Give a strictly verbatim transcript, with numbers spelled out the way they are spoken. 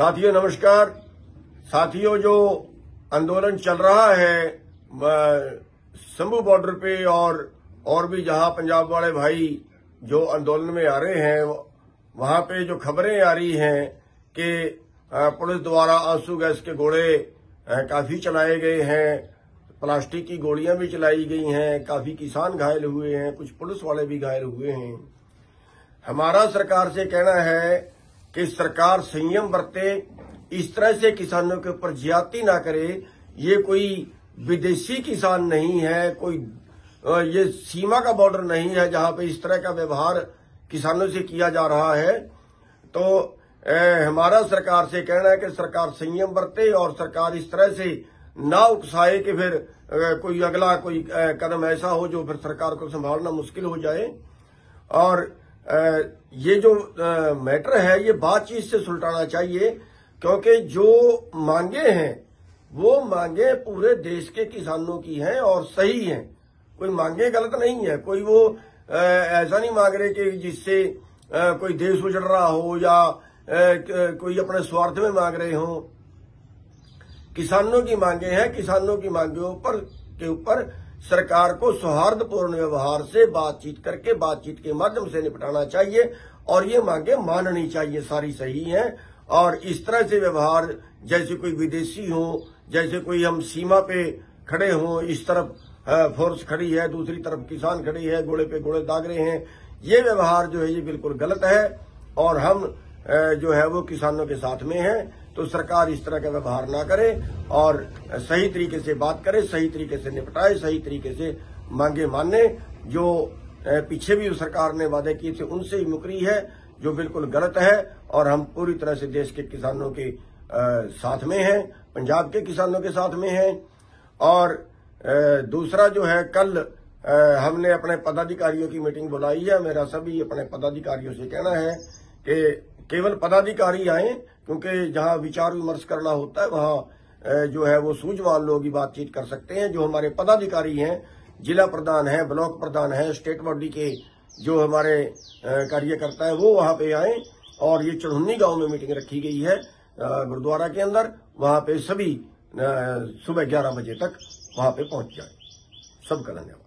साथियों नमस्कार। साथियों, जो आंदोलन चल रहा है शंभू बॉर्डर पे और और भी जहां पंजाब वाले भाई जो आंदोलन में आ रहे हैं, वहां पे जो खबरें आ रही हैं कि पुलिस द्वारा आंसू गैस के गोले काफी चलाए गए हैं, प्लास्टिक की गोलियां भी चलाई गई हैं, काफी किसान घायल हुए हैं, कुछ पुलिस वाले भी घायल हुए हैं। हमारा सरकार से कहना है कि सरकार संयम बरते, इस तरह से किसानों के ऊपर ज्यादती ना करे। ये कोई विदेशी किसान नहीं है, कोई ये सीमा का बॉर्डर नहीं है जहां पे इस तरह का व्यवहार किसानों से किया जा रहा है। तो ए, हमारा सरकार से कहना है कि सरकार संयम बरते और सरकार इस तरह से ना उकसाए कि फिर ए, कोई अगला कोई ए, कदम ऐसा हो जो फिर सरकार को संभालना मुश्किल हो जाए। और ए, ये जो ए, मैटर है ये बातचीत से सुलझाना चाहिए, क्योंकि जो मांगे हैं वो मांगे पूरे देश के किसानों की हैं और सही हैं। कोई मांगे गलत नहीं है, कोई वो ए, ऐसा नहीं मांग रहे कि जिससे ए, कोई देश उजड़ रहा हो या ए, कोई अपने स्वार्थ में मांग रहे हो। किसानों की मांगे हैं, किसानों की मांगों पर के ऊपर सरकार को सौहार्दपूर्ण व्यवहार से बातचीत करके बातचीत के माध्यम से निपटाना चाहिए और ये मांगे माननी चाहिए, सारी सही हैं। और इस तरह से व्यवहार जैसे कोई विदेशी हो, जैसे कोई हम सीमा पे खड़े हों, इस तरफ फोर्स खड़ी है, दूसरी तरफ किसान खड़ी है, गोले पे गोले दाग रहे हैं, ये व्यवहार जो है ये बिल्कुल गलत है और हम जो है वो किसानों के साथ में हैं। तो सरकार इस तरह का व्यवहार ना करे और सही तरीके से बात करे, सही तरीके से निपटाए, सही तरीके से मांगे माने। जो पीछे भी सरकार ने वादे किए थे उनसे ही मुकरी है, जो बिल्कुल गलत है। और हम पूरी तरह से देश के किसानों के साथ में हैं, पंजाब के किसानों के साथ में हैं। और दूसरा जो है, कल हमने अपने पदाधिकारियों की मीटिंग बुलाई है। मेरा सभी अपने पदाधिकारियों से कहना है कि केवल पदाधिकारी आए, क्योंकि जहां विचार विमर्श करना होता है वहां जो है वो सूझवान लोग ही बातचीत कर सकते हैं। जो हमारे पदाधिकारी हैं, जिला प्रधान है, ब्लॉक प्रधान है, स्टेट बॉडी के जो हमारे कार्यकर्ता है, वो वहां पे आए। और ये चढ़ुन्नी गांव में मीटिंग रखी गई है गुरुद्वारा के अंदर, वहां पे सभी सुबह ग्यारह बजे तक वहां पे पहुंच जाए। सबका धन्यवाद।